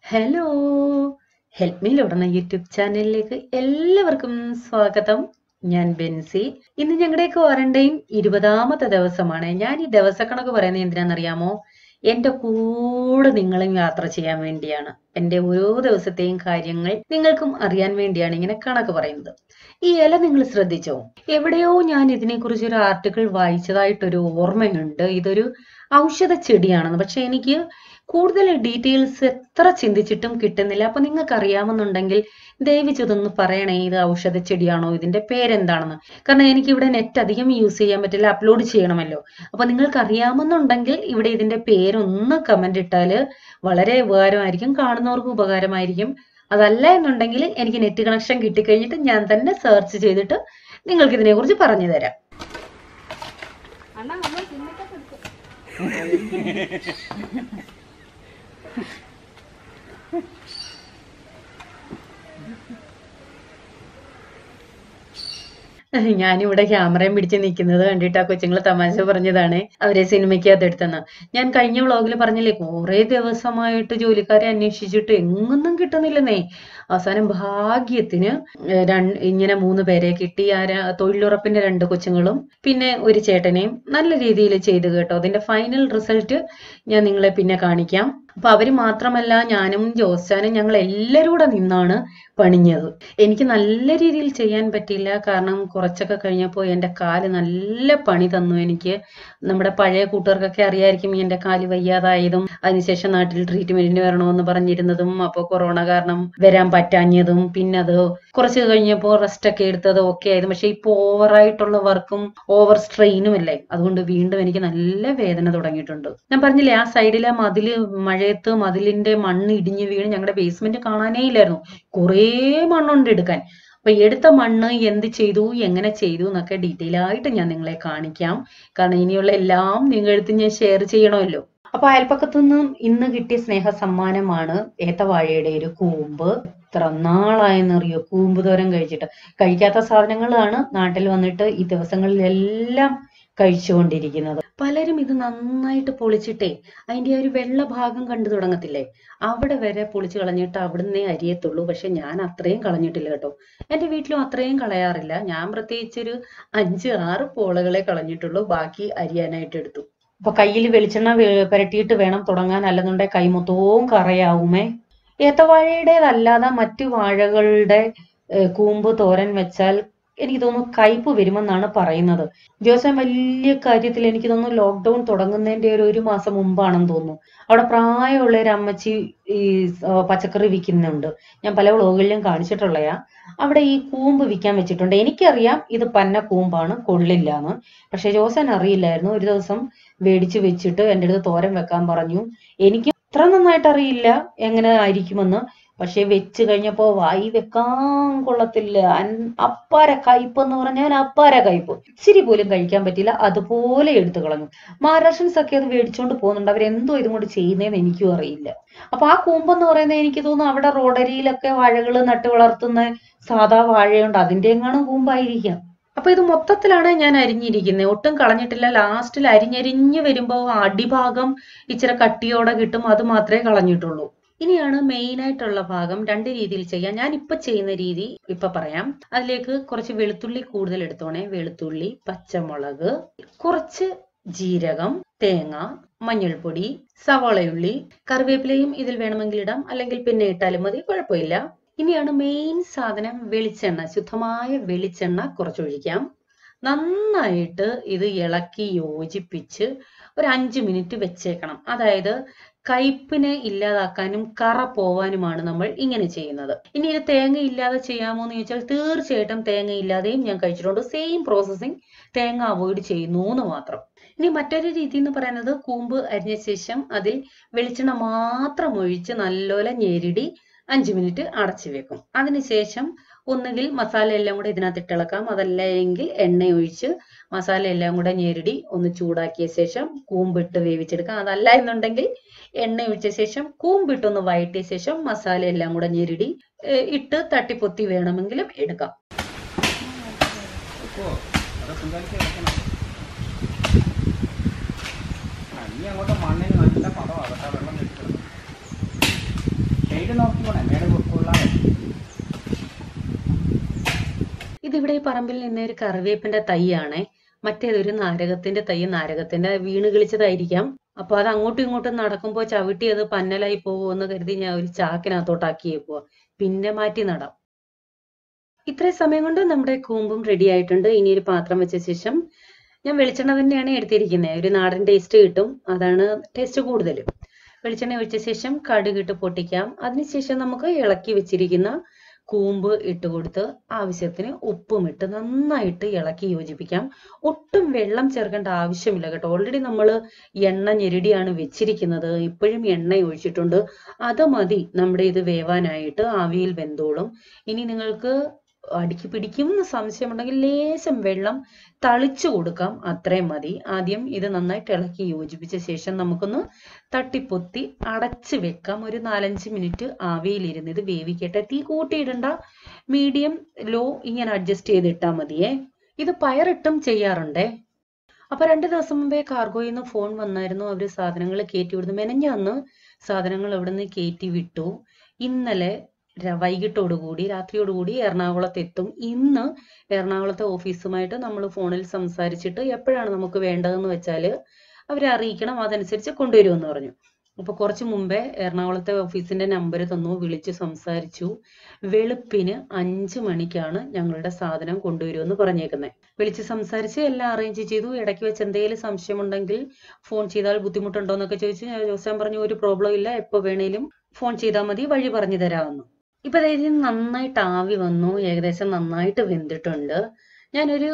Hello help me ലോഡെന്ന YouTube ചാനലിലേക്ക് എല്ലാവർക്കും സ്വാഗതം. ഞാൻ ബെൻസി. ഇന്ന് ഞങ്ങളുടെ ക്വാറന്റൈൻ 20ാമത്തെ ദിവസമാണ്. ഞാൻ ഈ ദിവസക്കണക്ക് പറയുന്നത് എന്തിനാണെന്നറിയാമോ? എന്റെ കൂടെ നിങ്ങളും യാത്ര ചെയ്യാൻ വേണ്ടിയാണ്. എന്റെ ഓരോ ദിവസത്തെയും കാര്യങ്ങൾ നിങ്ങൾക്കും അറിയാൻ വേണ്ടിയാണ് ഇങ്ങനെ കണക്ക് പറയുന്നത്. ഈ ഇല നിങ്ങൾ ശ്രദ്ധിച്ചോ? എവിടെയോ ഞാൻ ഇതിനെക്കുറിച്ച് ഒരു ആർട്ടിക്കിൾ വായിച്ചതായിട്ടൊരു ഓർമ്മയുണ്ട്. ഇതൊരു ഔഷധ ചെടിയാണെന്ന്. പക്ഷെ എനിക്ക് കൂടുതൽ ഡീറ്റെയിൽസ് എത്ര ചിന്തിച്ചിട്ടും കിട്ടുന്നില്ല. അപ്പൊ നിങ്ങൾക്ക് അറിയാമെന്നുണ്ടെങ്കിൽ ദയവിച്ചതൊന്ന് പറയണേ, ഇത് ഔഷധ ചെടിയാണോ, ഇതിന്റെ പേരെന്താണെന്ന്. കാരണം എനിക്ക് ഇവിടെ നെറ്റ് അധികം യൂസ് ചെയ്യാൻ പറ്റില്ല, അപ്ലോഡ് ചെയ്യണമല്ലോ. അപ്പൊ നിങ്ങൾക്ക് അറിയാമെന്നുണ്ടെങ്കിൽ ഇവിടെ ഇതിന്റെ പേരൊന്ന് കമന്റ് ഇട്ടാല് വളരെ ഉപകാരമായിരിക്കും, കാണുന്നവർക്ക് ഉപകാരമായിരിക്കും. അതല്ല എന്നുണ്ടെങ്കിൽ എനിക്ക് നെറ്റ് കണക്ഷൻ കിട്ടിക്കഴിഞ്ഞിട്ട് ഞാൻ തന്നെ സെർച്ച് ചെയ്തിട്ട് നിങ്ങൾക്ക് ഇതിനെ കുറിച്ച് പറഞ്ഞു തരാം. ഞാനിവിടെ ക്യാമറയും പിടിച്ച് നിൽക്കുന്നത് കണ്ടിട്ട് ആ കൊച്ചുങ്ങൾ തമാശ പറഞ്ഞതാണ് അവരെ സിനിമയ്ക്കകത്ത് എടുത്തെന്ന്. ഞാൻ കഴിഞ്ഞ വ്ളോഗിൽ പറഞ്ഞില്ലേ, കുറെ ദിവസമായിട്ട് ജോലിക്കാരെ അന്വേഷിച്ചിട്ട് എങ്ങൊന്നും കിട്ടുന്നില്ലെന്നേ. അവസാനം ഭാഗ്യത്തിന് ഇങ്ങനെ 3 പേരെ കിട്ടി. തൊഴിലുറപ്പിന്റെ 2 കൊച്ചുങ്ങളും പിന്നെ ഒരു ചേട്ടനെയും നല്ല രീതിയിൽ ചെയ്തു കേട്ടോ. അതിന്റെ ഫൈനൽ റിസൾട്ട് ഞാൻ നിങ്ങളെ പിന്നെ കാണിക്കാം. അപ്പൊ അവര് മാത്രമല്ല, ഞാനും ജോസ്റ്റാനും ഞങ്ങൾ എല്ലാവരും കൂടെ നിന്നാണ് പണിഞ്ഞത്. എനിക്ക് നല്ല രീതിയിൽ ചെയ്യാൻ പറ്റിയില്ല, കാരണം കുറച്ചൊക്കെ കഴിഞ്ഞപ്പോൾ എൻ്റെ കാല് നല്ല പണി തന്നു എനിക്ക്. നമ്മുടെ പഴയ കൂട്ടുകാർക്കൊക്കെ അറിയായിരിക്കും എൻ്റെ കാല് വയ്യാതായതും അതിനുശേഷം നാട്ടിൽ ട്രീറ്റ്മെന്റിന് വരണമെന്ന് പറഞ്ഞിരുന്നതും, അപ്പോൾ കൊറോണ കാരണം വരാൻ പറ്റാഞ്ഞതും, പിന്നെ അത് കുറച്ച് കഴിഞ്ഞപ്പോൾ റെസ്റ്റ് ഒക്കെ എടുത്തത് ഓക്കെ ആയിരുന്നു. പക്ഷെ ഇപ്പോൾ ഓവറായിട്ടുള്ള വർക്കും ഓവർ സ്ട്രെയിനും അല്ലേ, അതുകൊണ്ട് വീണ്ടും എനിക്ക് നല്ല വേദന തുടങ്ങിയിട്ടുണ്ട്. ഞാൻ പറഞ്ഞില്ലേ, ആ സൈഡിലെ മഴയത്ത് മതിലിന്റെ മണ്ണ് ഇടിഞ്ഞു വീണ് ഞങ്ങളുടെ ബേസ്മെന്റ് കാണാനേ ഇല്ലായിരുന്നു. കുറേ മണ്ണുണ്ട് എടുക്കാൻ. അപ്പൊ എടുത്ത മണ്ണ് എന്ത് ചെയ്തു, എങ്ങനെ ചെയ്തു എന്നൊക്കെ ഡീറ്റെയിൽ ആയിട്ട് ഞാൻ നിങ്ങളെ കാണിക്കാം. കാരണം ഇനിയുള്ള എല്ലാം നിങ്ങളടുത്ത് ഞാൻ ഷെയർ ചെയ്യണമല്ലോ. അപ്പൊ അയൽപ്പക്കത്തുനിന്നും ഇന്ന് കിട്ടിയ സ്നേഹ സമ്മാനമാണ് ഏത്തവാഴയുടെ ഒരു കൂമ്പ്. എത്ര നാളായെന്നറിയോ കൂമ്പ് തോരൻ കഴിച്ചിട്ട്. കഴിക്കാത്ത സാധനങ്ങളാണ് നാട്ടിൽ വന്നിട്ട് ഈ ദിവസങ്ങളിലെല്ലാം കഴിച്ചുകൊണ്ടിരിക്കുന്നത്. പലരും ഇത് നന്നായിട്ട് പൊളിച്ചിട്ടേ അതിന്റെ ഒരു വെള്ള ഭാഗം കണ്ടു തുടങ്ങത്തില്ലേ, അവിടെ വരെ പൊളിച്ച് കളഞ്ഞിട്ട് അവിടുന്ന് അരിയത്തുള്ളൂ. പക്ഷെ ഞാൻ അത്രയും കളഞ്ഞിട്ടില്ല കേട്ടോ. എന്റെ വീട്ടിലും അത്രയും കളയാറില്ല. ഞാൻ പ്രത്യേകിച്ചൊരു 5-6 പോളകളെ കളഞ്ഞിട്ടുള്ളൂ, ബാക്കി അരിയാനായിട്ട് എടുത്തു. അപ്പൊ കയ്യിൽ വെളിച്ചെണ്ണ പുരട്ടിയിട്ട് വേണം തുടങ്ങാൻ, അല്ലെന്നുണ്ടെങ്കിൽ കൈ മൊത്തവും കറയാവുമേ. ഏത്തവാഴയുടേതല്ലാതെ മറ്റു വാഴകളുടെ കൂമ്പ് തോരൻ വെച്ചാൽ എനിക്ക് തോന്നുന്നു കയ്പ് വരുമെന്നാണ് പറയുന്നത്. ദിവസം വലിയ കാര്യത്തിൽ എനിക്ക് തോന്നുന്നു ലോക്ക്ഡൌൺ തുടങ്ങുന്നതിന്റെ ഒരു മാസം മുമ്പാണെന്ന് തോന്നുന്നു. അവിടെ പ്രായമുള്ള ഒരു അമ്മച്ചി ഈ പച്ചക്കറി വിൽക്കുന്നുണ്ട്. ഞാൻ പല വ്ളോഗുകളിലും കാണിച്ചിട്ടുള്ളയാ. അവിടെ ഈ കൂമ്പ് വിൽക്കാൻ വെച്ചിട്ടുണ്ട്. എനിക്കറിയാം ഇത് പന്ന കൂമ്പാണ്, കൊള്ളില്ലാന്ന്. പക്ഷെ ജോസൻ അറിയില്ലായിരുന്നു. ഒരു ദിവസം മേടിച്ച് വെച്ചിട്ട് എൻ്റെ അടുത്ത് തോരൻ വെക്കാൻ പറഞ്ഞു. എനിക്ക് അത്ര നന്നായിട്ട് അറിയില്ല എങ്ങനെ ആയിരിക്കുമെന്ന്. പക്ഷെ വെച്ച് കഴിഞ്ഞപ്പോ വായി വെക്കാൻ കൊള്ളത്തില്ല. അപ്പാര കയ്പ് എന്ന് പറഞ്ഞാൽ അപ്പാര കയ്പ്. ഇച്ചിരി പോലും കഴിക്കാൻ പറ്റില്ല, അതുപോലെ എടുത്തു കളഞ്ഞു. മഹാരാഷ്ട്രൻസ് ഒക്കെ അത് മേടിച്ചോണ്ട് പോകുന്നുണ്ട്. അവരെന്തോ ഇതും കൊണ്ട് ചെയ്യുന്നതെന്ന് എനിക്കും അറിയില്ല. അപ്പൊ ആ കൂമ്പെന്ന് പറയുന്നത് എനിക്ക് തോന്നുന്നു അവിടെ റോഡരിയിലൊക്കെ വാഴകൾ നട്ടു വളർത്തുന്ന സാധാ വാഴയുണ്ട്, അതിന്റെ എങ്ങാനും കൂമ്പായിരിക്കാം. അപ്പൊ ഇത് മൊത്തത്തിലാണ് ഞാൻ അരിഞ്ഞിരിക്കുന്നത്, ഒട്ടും കളഞ്ഞിട്ടില്ല. ലാസ്റ്റിൽ അരിഞ്ഞരിഞ്ഞ് വരുമ്പോ അടിഭാഗം ഇച്ചിരി കട്ടിയോടെ കിട്ടും, അത് മാത്രമേ കളഞ്ഞിട്ടുള്ളൂ. ഇനിയാണ് മെയിൻ ആയിട്ടുള്ള ഭാഗം. 2 രീതിയിൽ ചെയ്യാം. ഞാൻ ഇപ്പൊ ചെയ്യുന്ന രീതി ഇപ്പൊ പറയാം. അതിലേക്ക് കുറച്ച് വെളുത്തുള്ളി കൂടുതൽ എടുത്തോണേ. വെളുത്തുള്ളി, പച്ചമുളക്, കുറച്ച് ജീരകം, തേങ്ങ, മഞ്ഞൾപ്പൊടി, സവാളയുള്ളി, കറിവേപ്പിലയും ഇതിൽ വേണമെങ്കിൽ ഇടാം, അല്ലെങ്കിൽ പിന്നെ ഇട്ടാലും മതി, കുഴപ്പമില്ല. ഇനിയാണ് മെയിൻ സാധനം, വെളിച്ചെണ്ണ. ശുദ്ധമായ വെളിച്ചെണ്ണ കുറച്ചൊഴിക്കാം. നന്നായിട്ട് ഇത് ഇളക്കി യോജിപ്പിച്ച് ഒരു 5 മിനിറ്റ് വെച്ചേക്കണം. അതായത് കയ്പിനെ ഇല്ലാതാക്കാനും കറ പോവാനുമാണ് നമ്മൾ ഇങ്ങനെ ചെയ്യുന്നത്. ഇനി ഇത് തേങ്ങ ഇല്ലാതെ ചെയ്യാമോ എന്ന് ചോദിച്ചാൽ തീർച്ചയായിട്ടും തേങ്ങ ഇല്ലാതെയും ഞാൻ കഴിച്ചിട്ടുണ്ട്. സെയിം പ്രോസസ്സിങ്, തേങ്ങ അവോയ്ഡ് ചെയ്യുന്നു എന്ന് മാത്രം. ഇനി മറ്റൊരു രീതി എന്ന് പറയുന്നത്, കൂമ്പ് അരിഞ്ഞ ശേഷം അതിൽ വെളിച്ചെണ്ണ മാത്രം ഒഴിച്ച് നല്ലോലെ ഞെരിടി 5 മിനിറ്റ് അടച്ചു വെക്കും. അതിനുശേഷം ഒന്നുകിൽ മസാല എല്ലാം കൂടെ ഇതിനകത്ത് ഇട്ടിളക്കാം, അതല്ല എങ്കിൽ എണ്ണ ഒഴിച്ച് മസാല എല്ലാം കൂടെ ഞെരിടി ഒന്ന് ചൂടാക്കിയ ശേഷം കൂമ്പിട്ട് വേവിച്ചെടുക്കാം. അതല്ല എന്നുണ്ടെങ്കിൽ എണ്ണ ഒഴിച്ച ശേഷം കൂമ്പിട്ടൊന്ന് വഴറ്റിയ ശേഷം മസാല എല്ലാം കൂടെ ഞെരിടി ഇട്ട് തട്ടിപ്പൊത്തി വേണമെങ്കിലും എടുക്കാം. ഇതിവിടെ ഈ പറമ്പിൽ നിന്ന് ഒരു കറിവേപ്പിന്റെ തൈയാണേ. മറ്റേതൊരു നാരകത്തിന്റെ തൈ, നാരകത്തിന്റെ വീണ് കിളിച്ചതായിരിക്കാം. അപ്പൊ അത് അങ്ങോട്ടും ഇങ്ങോട്ടും നടക്കുമ്പോൾ ചവിട്ടി അത് പന്നലായി പോകുമെന്ന് കരുതി ഞാൻ ഒരു ചാക്കിനകത്തോട്ടാക്കിയേക്കുവാ. പിന്നെ മാറ്റി നടാം. ഇത്രയും സമയം കൊണ്ട് നമ്മുടെ കൂമ്പും റെഡി ആയിട്ടുണ്ട്. ഇനി ഒരു പാത്രം വെച്ച ശേഷം ഞാൻ വെളിച്ചെണ്ണ തന്നെയാണ് എടുത്തിരിക്കുന്നത്. ഒരു നാടൻ ടേസ്റ്റ് കിട്ടും, അതാണ് ടേസ്റ്റ് കൂടുതൽ. വെളിച്ചെണ്ണ ഒഴിച്ച ശേഷം കടുകിട്ട് പൊട്ടിക്കാം. അതിനുശേഷം നമുക്ക് ഇളക്കി വെച്ചിരിക്കുന്ന കൂമ്പ് ഇട്ട് കൊടുത്ത് ആവശ്യത്തിന് ഉപ്പും ഇട്ട് നന്നായിട്ട് ഇളക്കി യോജിപ്പിക്കാം. ഒട്ടും വെള്ളം ചേർക്കേണ്ട ആവശ്യമില്ല കേട്ടോ. ഓൾറെഡി നമ്മൾ എണ്ണ ഞെരടിയാണ് വെച്ചിരിക്കുന്നത്. ഇപ്പോഴും എണ്ണ ഒഴിച്ചിട്ടുണ്ട്. അത് മതി നമ്മുടെ ഇത് വേവാനായിട്ട്. ആവിയിൽ വെന്തോളും. ഇനി നിങ്ങൾക്ക് അടുക്കി പിടിക്കുമെന്ന് സംശയമുണ്ടെങ്കിൽ ലേശം വെള്ളം തളിച്ചു കൊടുക്കാം, അത്രയും മതി. ആദ്യം ഇത് നന്നായിട്ട് ഇളക്കി യോജിപ്പിച്ച ശേഷം നമുക്കൊന്ന് തട്ടിപ്പൊത്തി അടച്ച് വെക്കാം. ഒരു 4-5 മിനിറ്റ് ആവിയിലിരുന്ന് ഇത് വേവിക്കട്ടെ. തീ കൂട്ടിയിടണ്ട, മീഡിയം ലോ ഇങ്ങനെ അഡ്ജസ്റ്റ് ചെയ്തിട്ടാൽ മതിയേ. ഇത് പയറിട്ടും ചെയ്യാറുണ്ടേ. അപ്പൊ 2 ദിവസം മുമ്പേ കാർഗോയിൽ നിന്ന് ഫോൺ വന്നായിരുന്നു. അവര് സാധനങ്ങൾ കയറ്റി വിടുന്നു. മെനഞ്ഞാന്ന് സാധനങ്ങൾ അവിടെ നിന്ന് കയറ്റി വിട്ടു. ഇന്നലെ വൈകിട്ടോടുകൂടി രാത്രിയോടുകൂടി എറണാകുളത്ത് എത്തും. ഇന്ന് എറണാകുളത്തെ ഓഫീസുമായിട്ട് നമ്മൾ ഫോണിൽ സംസാരിച്ചിട്ട് എപ്പോഴാണ് നമുക്ക് വേണ്ടതെന്ന് വെച്ചാൽ അവരെ അറിയിക്കണം, അതനുസരിച്ച് കൊണ്ടുവരുമെന്ന് പറഞ്ഞു. അപ്പൊ കുറച്ച് മുമ്പേ എറണാകുളത്തെ ഓഫീസിന്റെ നമ്പർ തന്നു, വിളിച്ച് സംസാരിച്ചു. വെളുപ്പിന് 5 മണിക്കാണ് ഞങ്ങളുടെ സാധനം കൊണ്ടുവരുമെന്ന് പറഞ്ഞേക്കുന്നത്. വിളിച്ച് സംസാരിച്ച് എല്ലാം അറേഞ്ച് ചെയ്തു. ഇടയ്ക്ക് വെച്ച് എന്തെങ്കിലും സംശയമുണ്ടെങ്കിൽ ഫോൺ ചെയ്താൽ ബുദ്ധിമുട്ടുണ്ടോ എന്നൊക്കെ ചോദിച്ചു. ജോസാൻ പറഞ്ഞു ഒരു പ്രോബ്ലം ഇല്ല, എപ്പോൾ വേണേലും ഫോൺ ചെയ്താൽ മതി, വഴി പറഞ്ഞു തരാമെന്ന്. ഇപ്പൊ ഇതിന് നന്നായിട്ട് ആവി വന്നു, ഏകദേശം നന്നായിട്ട് വെന്തിട്ടുണ്ട്. ഞാനൊരു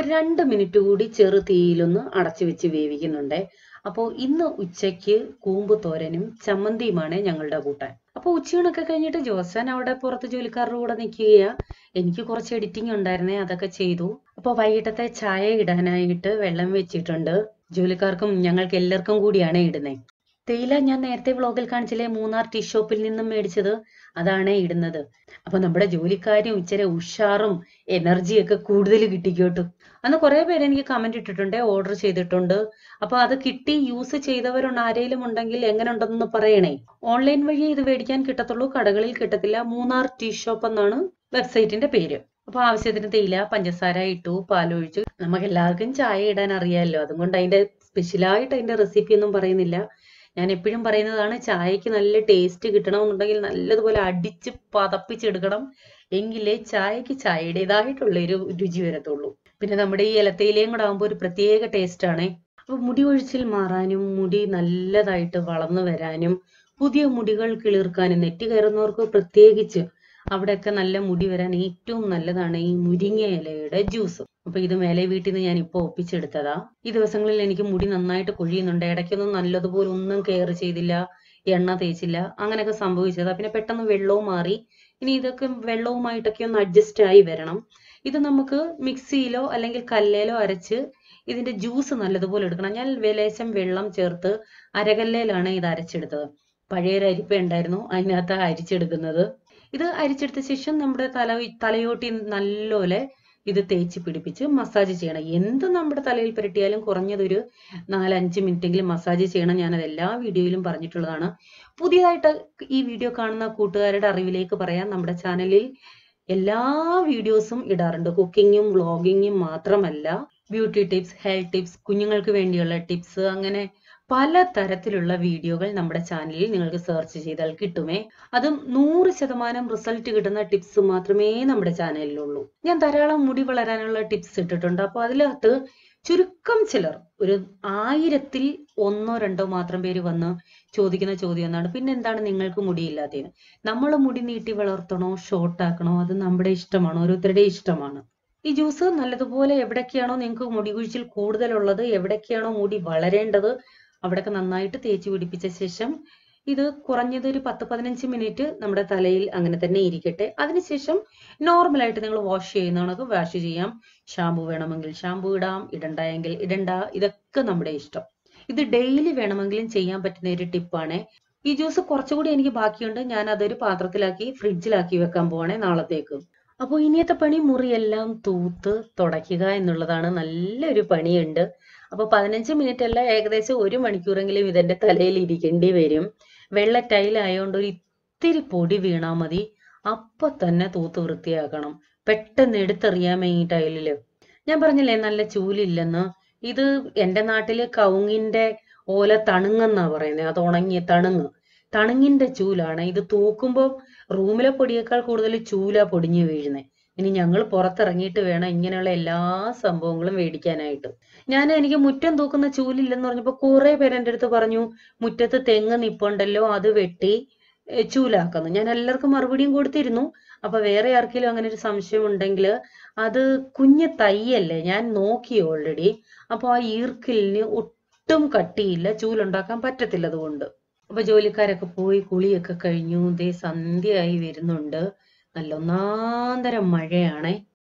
2 മിനിറ്റ് കൂടി ചെറു തീയിലൊന്ന് അടച്ചു വെച്ച് വേവിക്കുന്നുണ്ട്. അപ്പോൾ ഇന്ന് ഉച്ചയ്ക്ക് കൂമ്പ് തോരനും ചമ്മന്തിയുമാണ് ഞങ്ങളുടെ കൂട്ടാൻ. അപ്പോൾ ഉച്ചയൂണൊക്കെ കഴിഞ്ഞിട്ട് ജോസാൻ അവിടെ പുറത്ത് ജോലിക്കാരുടെ കൂടെ നിൽക്കുകയാ. എനിക്ക് കുറച്ച് എഡിറ്റിംഗ് ഉണ്ടായിരുന്നേ, അതൊക്കെ ചെയ്തു. അപ്പോൾ വൈകിട്ടത്തെ ചായ ഇടാനായിട്ട് വെള്ളം വെച്ചിട്ടുണ്ട്. ജോലിക്കാർക്കും ഞങ്ങൾക്ക് എല്ലാവർക്കും കൂടിയാണ് ഇടുന്നത്. തേയില ഞാൻ നേരത്തെ വ്ളോഗിൽ കാണിച്ചില്ലേ, മൂന്നാർ ടീ ഷോപ്പിൽ നിന്നും മേടിച്ചത്, അതാണ് ഇടുന്നത്. അപ്പൊ നമ്മുടെ ജോലിക്കാരും ഇച്ചിരി ഉഷാറും എനർജിയൊക്കെ കൂടുതൽ കിട്ടിക്കോട്ടും. അന്ന് കുറെ പേര് എനിക്ക് കമന്റ് ഇട്ടിട്ടുണ്ട്, ഓർഡർ ചെയ്തിട്ടുണ്ട്. അപ്പൊ അത് കിട്ടി യൂസ് ചെയ്തവരുണ്ട്, ആരെങ്കിലും ഉണ്ടെങ്കിൽ എങ്ങനെ ഉണ്ടെന്ന് പറയണേ. ഓൺലൈൻ വഴി ഇത് മേടിക്കാൻ കിട്ടത്തുള്ളൂ, കടകളിൽ കിട്ടത്തില്ല. മൂന്നാർ ടീ ഷോപ്പ് എന്നാണ് വെബ്സൈറ്റിന്റെ പേര്. അപ്പൊ ആവശ്യത്തിന് തേയില, പഞ്ചസാര ഇട്ടു, പാലൊഴിച്ചു. നമുക്ക് എല്ലാവർക്കും ചായ ഇടാൻ അറിയാമല്ലോ, അതുകൊണ്ട് അതിന്റെ സ്പെഷ്യലായിട്ട് അതിന്റെ റെസിപ്പി ഒന്നും പറയുന്നില്ല. ഞാൻ എപ്പോഴും പറയുന്നതാണ്, ചായക്ക് നല്ല ടേസ്റ്റ് കിട്ടണമെന്നുണ്ടെങ്കിൽ നല്ലതുപോലെ അടിച്ച് പതപ്പിച്ചെടുക്കണം, എങ്കിലേ ചായക്ക് ചായയുടേതായിട്ടുള്ള ഒരു രുചി വരത്തുള്ളൂ. പിന്നെ നമ്മുടെ ഈ ഇലത്തയിലയും കൂടെ ആകുമ്പോൾ ഒരു പ്രത്യേക ടേസ്റ്റ് ആണേ. അപ്പൊ മുടി ഒഴിച്ചിൽ മാറാനും മുടി നല്ലതായിട്ട് വളർന്നു വരാനും പുതിയ മുടികൾ കിളിർക്കാനും നെറ്റി കയറുന്നവർക്ക് പ്രത്യേകിച്ച് അവിടെയൊക്കെ നല്ല മുടി വരാൻ ഏറ്റവും നല്ലതാണ് ഈ മുരിങ്ങ ഇലയുടെ ജ്യൂസ്. അപ്പൊ ഇത് മേലെ വീട്ടിൽ നിന്ന് ഞാൻ ഇപ്പൊ ഒപ്പിച്ചെടുത്തതാ. ഈ ദിവസങ്ങളിൽ എനിക്ക് മുടി നന്നായിട്ട് കൊഴിയുന്നുണ്ട്. ഇടയ്ക്കൊന്നും നല്ലതുപോലെ ഒന്നും കെയർ ചെയ്തില്ല, എണ്ണ തേച്ചില്ല, അങ്ങനെയൊക്കെ സംഭവിച്ചതാ. പിന്നെ പെട്ടെന്ന് വെള്ളവും മാറി. ഇനി ഇതൊക്കെ വെള്ളവുമായിട്ടൊക്കെ ഒന്ന് അഡ്ജസ്റ്റ് ആയി വരണം. ഇത് നമുക്ക് മിക്സിയിലോ അല്ലെങ്കിൽ കല്ലേലോ അരച്ച് ഇതിന്റെ ജ്യൂസ് നല്ലതുപോലെ എടുക്കണം. ഞാൻ ലേശം വെള്ളം ചേർത്ത് അരകല്ലേലാണ് ഇത് അരച്ചെടുത്തത്. പഴയൊരു അരിപ്പ ഉണ്ടായിരുന്നു, അതിനകത്ത് അരിച്ചെടുക്കുന്നത്. ഇത് അരിച്ചെടുത്ത ശേഷം നമ്മുടെ തലയോട്ടി നല്ലപോലെ ഇത് തേച്ച് പിടിപ്പിച്ച് മസാജ് ചെയ്യണം. എന്ത് നമ്മുടെ തലയിൽ പുരട്ടിയാലും കുറഞ്ഞതൊരു 4-5 മിനിറ്റെങ്കിലും മസാജ് ചെയ്യണം. ഞാനത് എല്ലാ വീഡിയോയിലും പറഞ്ഞിട്ടുള്ളതാണ്. പുതിയതായിട്ട് ഈ വീഡിയോ കാണുന്ന കൂട്ടുകാരുടെ അറിവിലേക്ക് പറയാം, നമ്മുടെ ചാനലിൽ എല്ലാ വീഡിയോസും ഇടാറുണ്ട്. കുക്കിങ്ങും വ്ളോഗിങ്ങും മാത്രമല്ല, ബ്യൂട്ടി ടിപ്സ്, ഹെൽത്ത് ടിപ്സ്, കുഞ്ഞുങ്ങൾക്ക് വേണ്ടിയുള്ള ടിപ്സ്, അങ്ങനെ പല തരത്തിലുള്ള വീഡിയോകൾ നമ്മുടെ ചാനലിൽ നിങ്ങൾക്ക് സെർച്ച് ചെയ്താൽ കിട്ടുമേ. അതും 100% റിസൾട്ട് കിട്ടുന്ന ടിപ്സ് മാത്രമേ നമ്മുടെ ചാനലിലുള്ളൂ. ഞാൻ ധാരാളം മുടി വളരാനുള്ള ടിപ്സ് ഇട്ടിട്ടുണ്ട്. അപ്പൊ അതിനകത്ത് ചുരുക്കം ചിലർ, ഒരു 1000-ൽ 1-2 മാത്രം പേര് വന്ന് ചോദിക്കുന്ന ചോദ്യം എന്നാണ്, പിന്നെ എന്താണ് നിങ്ങൾക്ക് മുടിയില്ലാത്തത്? നമ്മൾ മുടി നീട്ടി വളർത്തണോ ഷോർട്ട് ആക്കണോ, അത് നമ്മുടെ ഇഷ്ടമാണ്, ഓരോരുത്തരുടെ ഇഷ്ടമാണ്. ഈ ജ്യൂസ് നല്ലതുപോലെ എവിടൊക്കെയാണോ നിങ്ങൾക്ക് മുടി കുഴിച്ചിൽ കൂടുതലുള്ളത്, എവിടൊക്കെയാണോ മുടി വളരേണ്ടത്, അവിടെയൊക്കെ നന്നായിട്ട് തേച്ച് പിടിപ്പിച്ച ശേഷം ഇത് കുറഞ്ഞത് ഒരു 10-15 മിനിറ്റ് നമ്മുടെ തലയിൽ അങ്ങനെ തന്നെ ഇരിക്കട്ടെ. അതിനുശേഷം നോർമലായിട്ട് നിങ്ങൾ വാഷ് ചെയ്യുന്നതൊക്കെ വാഷ് ചെയ്യാം. ഷാമ്പു വേണമെങ്കിൽ ഷാമ്പു ഇടാം, ഇടണ്ടെങ്കിൽ ഇടണ്ട, ഇതൊക്കെ നമ്മുടെ ഇഷ്ടം. ഇത് ഡെയിലി വേണമെങ്കിലും ചെയ്യാൻ പറ്റുന്ന ഒരു ടിപ്പാണ്. ഈ ജ്യൂസ് കുറച്ചുകൂടി എനിക്ക് ബാക്കിയുണ്ട്, ഞാൻ അതൊരു പാത്രത്തിലാക്കി ഫ്രിഡ്ജിലാക്കി വെക്കാൻ പോവാണേ നാളത്തേക്ക്. അപ്പോൾ ഇനിയത്തെ പണി മുറിയെല്ലാം തൂത്ത് തുടയ്ക്കുക എന്നുള്ളതാണ്. നല്ലൊരു പണിയുണ്ട്. അപ്പോൾ 15 മിനിറ്റ് അല്ല, ഏകദേശം 1 മണിക്കൂറെങ്കിലും ഇതിന്റെ തലയിൽ ഇരിക്കേണ്ടി വരും. വെള്ള ടൈലായതുകൊണ്ട് ഒരു ഒരിത്തിരി പൊടി വീണാൽ മതി, അപ്പൊ തന്നെ തൂത്ത് വൃത്തിയാക്കണം. പെട്ടെന്ന് എടുത്തെറിയാൻ ഈ ടൈലില്. ഞാൻ പറഞ്ഞില്ലേ നല്ല ചൂലില്ലെന്ന്. ഇത് എന്റെ നാട്ടില് കവുങ്ങിന്റെ ഓല തണുങ്ങെന്നാ പറയുന്നത്. അത് ഉണങ്ങിയ തണുങ്ങിന്റെ ചൂലാണ്. ഇത് തൂക്കുമ്പോൾ റൂമിലെ പൊടിയേക്കാൾ കൂടുതൽ ചൂലാ പൊടിഞ്ഞു വീഴുന്നത്. ഇനി ഞങ്ങൾ പുറത്തിറങ്ങിയിട്ട് വേണം ഇങ്ങനെയുള്ള എല്ലാ സംഭവങ്ങളും മേടിക്കാനായിട്ട്. എനിക്ക് മുറ്റം തൂക്കുന്ന ചൂലില്ലെന്ന് പറഞ്ഞപ്പോ കുറെ പേര് എൻ്റെ അടുത്ത് പറഞ്ഞു, മുറ്റത്ത് തെങ്ങ് നിപ്പുണ്ടല്ലോ അത് വെട്ടി ചൂലാക്കുന്നു. ഞാൻ എല്ലാവർക്കും മറുപടിയും കൊടുത്തിരുന്നു. അപ്പൊ വേറെ ആർക്കെങ്കിലും അങ്ങനെ ഒരു സംശയം ഉണ്ടെങ്കിൽ, അത് കുഞ്ഞ് തൈയല്ലേ, ഞാൻ നോക്കി ഓൾറെഡി. അപ്പൊ ആ ഈർക്കിലിന് ഒട്ടും കട്ടിയില്ല, ചൂലുണ്ടാക്കാൻ പറ്റത്തില്ല അതുകൊണ്ട്. അപ്പൊ ജോലിക്കാരൊക്കെ പോയി കുളിയൊക്കെ കഴിഞ്ഞു. ദേ സന്ധ്യയായി വരുന്നുണ്ട്. നല്ല ഒന്നാന്തരം മഴയാണേ.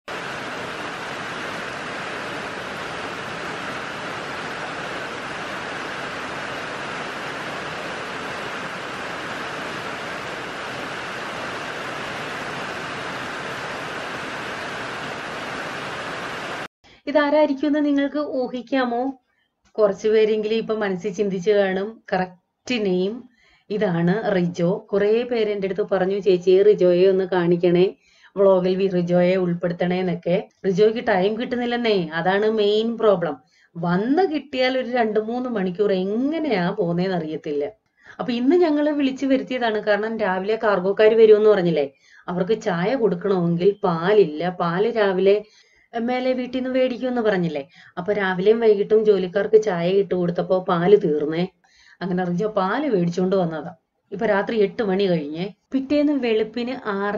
ഇതാരായിരിക്കുമെന്ന് നിങ്ങൾക്ക് ഊഹിക്കാമോ? കുറച്ചു പേരെങ്കിലും ഇപ്പൊ മനസ്സിൽ ചിന്തിച്ചു കാണും. കറക്റ്റ് നെയിം ഇതാണ്, റിജോ. കുറെ പേര് എൻ്റെ അടുത്ത് പറഞ്ഞു, ചേച്ചി റിജോയെ ഒന്ന് കാണിക്കണേ, വ്ളോഗിൽ റിജോയെ ഉൾപ്പെടുത്തണേ എന്നൊക്കെ. റിജോയ്ക്ക് ടൈം കിട്ടുന്നില്ലെന്നേ, അതാണ് മെയിൻ പ്രോബ്ലം. വന്ന് കിട്ടിയാൽ ഒരു 2-3 മണിക്കൂർ എങ്ങനെയാ പോന്നേന്ന് അറിയത്തില്ല. അപ്പൊ ഇന്ന് ഞങ്ങൾ വിളിച്ചു വരുത്തിയതാണ്. കാരണം രാവിലെ കാർഗോക്കാർ വരുമെന്ന് പറഞ്ഞില്ലേ, അവർക്ക് ചായ കൊടുക്കണമെങ്കിൽ പാലില്ല. പാല് രാവിലെ മേലെ വീട്ടിൽ നിന്ന് മേടിക്കുമെന്ന് പറഞ്ഞില്ലേ. അപ്പൊ രാവിലെയും വൈകിട്ടും ജോലിക്കാർക്ക് ചായ ഇട്ട് കൊടുത്തപ്പോ പാല് തീർന്നേ. അങ്ങനെ റിജോ പാല് മേടിച്ചോണ്ട് വന്നതാ. ഇപ്പൊ രാത്രി 8 മണി കഴിഞ്ഞേ. പിറ്റേന്ന് വെളുപ്പിന്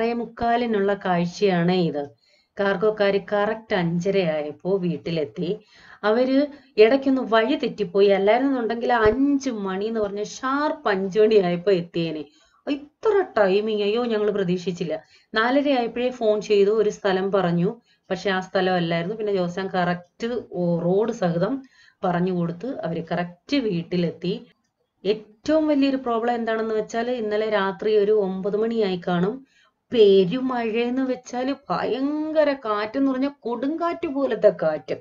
6:45 കാഴ്ചയാണ് ഇത്. കാർഗോക്കാര് കറക്റ്റ് 5:30 ആയപ്പോ വീട്ടിലെത്തി. അവര് ഇടയ്ക്കൊന്ന് വഴി തെറ്റിപ്പോയി. അല്ലായിരുന്നുണ്ടെങ്കിൽ 5 മണി എന്ന് പറഞ്ഞ ഷാർപ്പ് 5 മണി ആയപ്പോ എത്തിയേനെ. ഇത്ര ടൈമിങ് അയ്യോ ഞങ്ങൾ പ്രതീക്ഷിച്ചില്ല. 4:30 ആയപ്പോഴേ ഫോൺ ചെയ്തു, ഒരു സ്ഥലം പറഞ്ഞു. പക്ഷെ ആ സ്ഥലം അല്ലായിരുന്നു. പിന്നെ ജോസാൻ കറക്റ്റ് റോഡ് സഹിതം പറഞ്ഞു കൊടുത്ത് അവര് കറക്റ്റ് വീട്ടിലെത്തി. ഏറ്റവും വലിയൊരു പ്രോബ്ലം എന്താണെന്ന് വെച്ചാൽ, ഇന്നലെ രാത്രി ഒരു 9 മണിയായി കാണും. പെരുമഴയെന്ന് വെച്ചാൽ ഭയങ്കര കാറ്റെന്ന് പറഞ്ഞാൽ കൊടുങ്കാറ്റ് പോലത്തെ കാറ്റ്.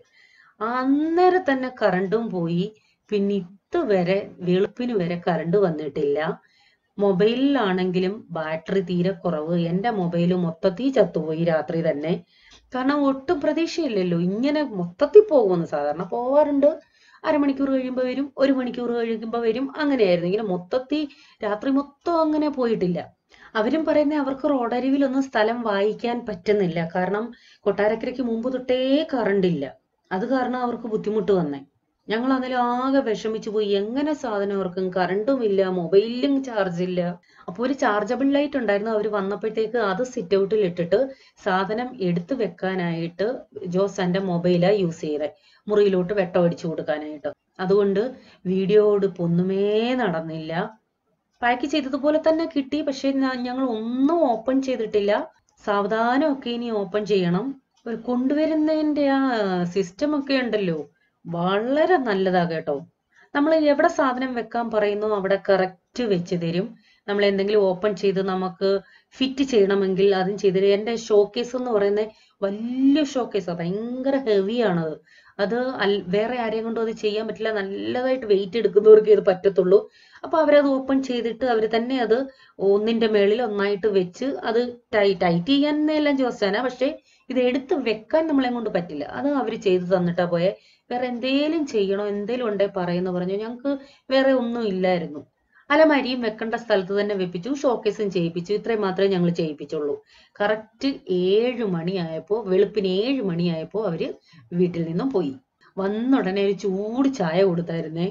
അന്നേരം തന്നെ കറണ്ടും പോയി. പിന്നെ ഇതുവരെ വെളുപ്പിന് വരെ കറണ്ട് വന്നിട്ടില്ല. മൊബൈലിലാണെങ്കിലും ബാറ്ററി തീരെ കുറവ്. എൻ്റെ മൊബൈൽ മൊത്തത്തിൽ ചത്തുപോയി രാത്രി തന്നെ. കാരണം ഒട്ടും പ്രതീക്ഷയില്ലല്ലോ ഇങ്ങനെ മൊത്തത്തിൽ പോകുമെന്ന്. സാധാരണ പോവാറുണ്ട്, അരമണിക്കൂർ കഴിയുമ്പോൾ വരും, 1 മണിക്കൂർ കഴിയുമ്പോൾ വരും, അങ്ങനെയായിരുന്നു. ഇങ്ങനെ മൊത്തത്തിൽ രാത്രി മൊത്തം അങ്ങനെ പോയിട്ടില്ല. അവരും പറയുന്നത് അവർക്ക് റോഡരിവിലൊന്നും സ്ഥലം വാങ്ങിക്കാൻ പറ്റുന്നില്ല. കാരണം കൊട്ടാരക്കരയ്ക്ക് മുമ്പ് തൊട്ടേ കറണ്ട് ഇല്ല. അത് കാരണം അവർക്ക് ബുദ്ധിമുട്ട് വന്നേ. ഞങ്ങൾ അതിൽ ആകെ വിഷമിച്ചു പോയി. എങ്ങനെ സാധനം ഓർക്കും, കറണ്ടും ഇല്ല, മൊബൈലിലും ചാർജ് ഇല്ല. അപ്പൊ ഒരു ചാർജബിൾ ലൈറ്റ് ഉണ്ടായിരുന്നു. അവർ വന്നപ്പോഴത്തേക്ക് അത് സിറ്റ് ഔട്ടിൽ ഇട്ടിട്ട് സാധനം എടുത്തു വെക്കാനായിട്ട് ജോസാന്റെ മൊബൈലാ യൂസ് ചെയ്തേ, മുറിയിലോട്ട് വെട്ടം അടിച്ചു കൊടുക്കാനായിട്ട്. അതുകൊണ്ട് വീഡിയോ ഒന്നുമേ നടന്നില്ല. പാക്ക് ചെയ്തതുപോലെ തന്നെ കിട്ടി. പക്ഷെ ഞങ്ങൾ ഒന്നും ഓപ്പൺ ചെയ്തിട്ടില്ല. സാവധാനമൊക്കെ ഇനി ഓപ്പൺ ചെയ്യണം. ഒരു കൊണ്ടുവരുന്നതിന്റെ ആ സിസ്റ്റം ഒക്കെ ഉണ്ടല്ലോ, വളരെ നല്ലതാ കേട്ടോ. നമ്മൾ എവിടെ സാധനം വെക്കാൻ പറയുന്നു അവിടെ കറക്റ്റ് വെച്ച് തരും. നമ്മൾ എന്തെങ്കിലും ഓപ്പൺ ചെയ്ത് നമുക്ക് ഫിറ്റ് ചെയ്യണമെങ്കിൽ അതും ചെയ്തു തരും. എൻ്റെ ഷോക്കേസ് എന്ന് പറയുന്നത് വലിയ ഷോക്കേസാണ്, ഭയങ്കര ഹെവിയാണത്. അത് വേറെ ആരെയും കൊണ്ടും അത് ചെയ്യാൻ പറ്റില്ല. നല്ലതായിട്ട് വെയിറ്റ് എടുക്കുന്നവർക്ക് ഇത് പറ്റത്തുള്ളൂ. അപ്പൊ അവരത് ഓപ്പൺ ചെയ്തിട്ട് അവർ തന്നെ അത് ഒന്നിന്റെ മേളിൽ ഒന്നായിട്ട് വെച്ച് അത് ടൈറ്റ് ചെയ്യാനെല്ലാം ജോസാന. പക്ഷെ ഇത് എടുത്ത് വെക്കാൻ നമ്മളെ കൊണ്ട് പറ്റില്ല. അത് അവർ ചെയ്ത് തന്നിട്ടാ പോയെ. വേറെ എന്തേലും ചെയ്യണോ, എന്തേലും ഉണ്ടേ പറയുന്നു പറഞ്ഞു. ഞങ്ങൾക്ക് വേറെ ഒന്നും ഇല്ലായിരുന്നു. അലമാരിയും വെക്കേണ്ട സ്ഥലത്ത് തന്നെ വെപ്പിച്ചു, ഷോക്കേസും ചെയ്യിപ്പിച്ചു. ഇത്രയും മാത്രമേ ഞങ്ങൾ ചെയ്യിപ്പിച്ചുള്ളൂ. കറക്റ്റ് 7 മണിയായപ്പോ, വെളുപ്പിന് 7 മണിയായപ്പോ അവര് വീട്ടിൽ നിന്നും പോയി. വന്ന ഉടനെ ഒരു ചൂട് ചായ കൊടുത്തായിരുന്നേ.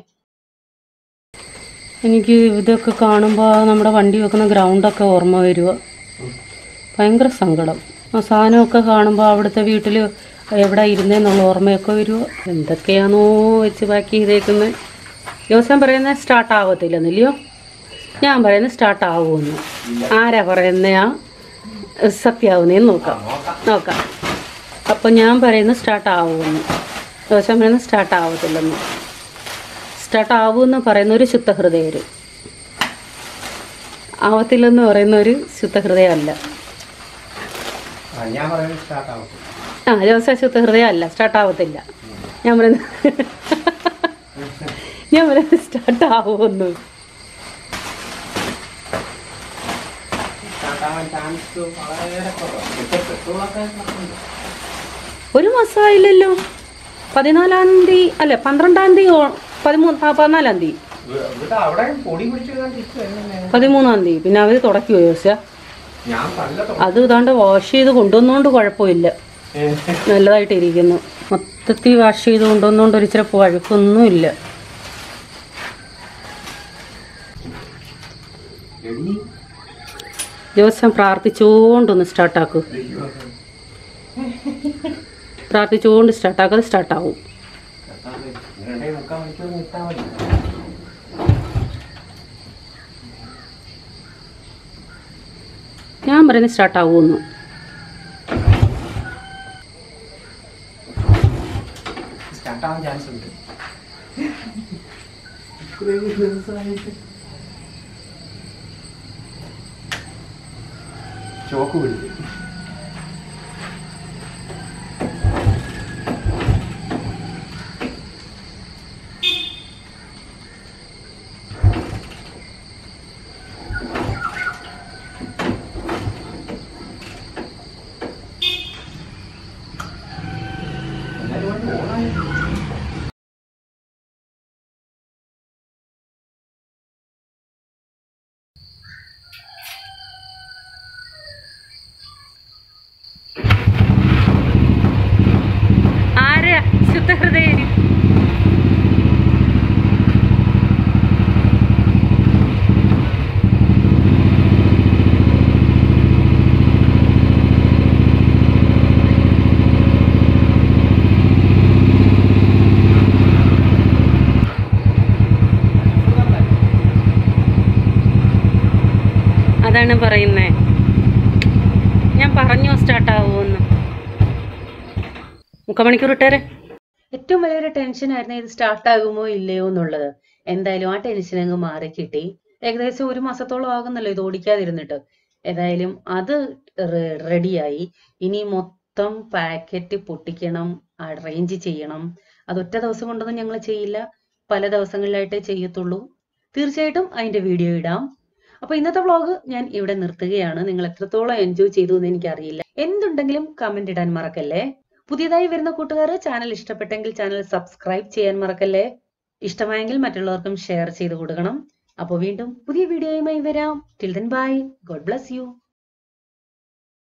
എനിക്ക് ഇതൊക്കെ കാണുമ്പോൾ നമ്മുടെ വണ്ടി വെക്കുന്ന ഗ്രൗണ്ടൊക്കെ ഓർമ്മ വരിക. ഭയങ്കര സങ്കടം. ആ സാധനമൊക്കെ കാണുമ്പോൾ അവിടുത്തെ വീട്ടിൽ എവിടെ ഇരുന്നേന്നുള്ള ഓർമ്മയൊക്കെ വരുമോ. എന്തൊക്കെയാണോ വെച്ച് ബാക്കി ചെയ്തേക്കുന്നത്. ജോസാൻ പറയുന്നത് സ്റ്റാർട്ട് ആവത്തില്ലെന്നില്ലയോ, ഞാൻ പറയുന്നത് സ്റ്റാർട്ട് ആവുമെന്ന്. ആരാ പറയുന്നയാ സത്യാവുന്നേന്ന് നോക്കാം. അപ്പം ഞാൻ പറയുന്നത് സ്റ്റാർട്ട് ആവുമെന്ന്, ജോസാൻ പറയുന്നത് സ്റ്റാർട്ട് ആവത്തില്ലെന്ന്. സ്റ്റാർട്ട് ആവുമെന്ന് പറയുന്നൊരു ശുദ്ധഹൃദയർ, ആവത്തില്ലെന്ന് പറയുന്നൊരു ശുദ്ധഹൃദയമല്ല. ജോസാൻ ശുദ്ധഹൃദയം അല്ല, സ്റ്റാർട്ട് ആവത്തില്ല. ഞാൻ പറയുന്നത് സ്റ്റാർട്ട് ആവുമെന്ന്. ഒരു മാസമായില്ലല്ലോ. 14-ാം തീയതി അല്ലെ 12-ാം തീയതി 14-ാം തീയതി 13-ാം തീയതി പിന്നെ അവര് തുടക്കുവോ ചോദിച്ചാ? അത് ഇതാണ്ട് വാഷ് ചെയ്ത് കൊണ്ടുവന്നോണ്ട് കുഴപ്പമില്ല, നല്ലതായിട്ട് ഇരിക്കുന്നു. മൊത്തത്തിൽ വാഷ് ചെയ്ത് കൊണ്ടുവന്നോണ്ട് ഒരു ചിലപ്പോൾ വഴുക്കൊന്നുമില്ല. ദിവസം പ്രാർത്ഥിച്ചുകൊണ്ടൊന്ന് സ്റ്റാർട്ടാക്കും. പ്രാർത്ഥിച്ചുകൊണ്ട് സ്റ്റാർട്ടാക്കാതെ സ്റ്റാർട്ടാവും. ഞാൻ പറയുന്നത് സ്റ്റാർട്ടാവുമെന്ന്. ചോക്ക് പിടിക്കും. ശുദ്ധഹൃദയന് അതാണ് പറയുന്നേ. ഞാൻ പറഞ്ഞു സ്റ്റാർട്ടാവുമെന്ന്. 3/4 മണിക്കൂർ ഇട്ടേരെ. ഏറ്റവും വലിയൊരു ടെൻഷനായിരുന്നു ഇത് സ്റ്റാർട്ടാകുമോ ഇല്ലയോ എന്നുള്ളത്. എന്തായാലും ആ ടെൻഷൻ അങ്ങ് മാറി കിട്ടി. ഏകദേശം 1 മാസത്തോളം ആകുന്നല്ലോ ഇത് ഓടിക്കാതിരുന്നിട്ട്. ഏതായാലും അത് റെഡിയായി. ഇനി മൊത്തം പാക്കറ്റ് പൊട്ടിക്കണം, അറേഞ്ച് ചെയ്യണം. അത് ഒറ്റ ദിവസം കൊണ്ടൊന്നും ഞങ്ങൾ ചെയ്യില്ല, പല ദിവസങ്ങളിലായിട്ടേ ചെയ്യത്തുള്ളൂ. തീർച്ചയായിട്ടും അതിന്റെ വീഡിയോ ഇടാം. അപ്പൊ ഇന്നത്തെ വ്ളോഗ് ഞാൻ ഇവിടെ നിർത്തുകയാണ്. നിങ്ങൾ എത്രത്തോളം എൻജോയ് ചെയ്തു എന്ന് എനിക്കറിയില്ല. എന്തുണ്ടെങ്കിലും കമന്റ് ഇടാൻ മറക്കല്ലേ. പുതിയതായി വരുന്ന കൂട്ടുകാർ ചാനൽ ഇഷ്ടപ്പെട്ടെങ്കിൽ ചാനൽ സബ്സ്ക്രൈബ് ചെയ്യാൻ മറക്കല്ലേ. ഇഷ്ടമായെങ്കിൽ മറ്റുള്ളവർക്കും ഷെയർ ചെയ്ത് കൊടുക്കണം. അപ്പോൾ വീണ്ടും പുതിയ വീഡിയോയുമായി വരാം. Till then bye. God bless U.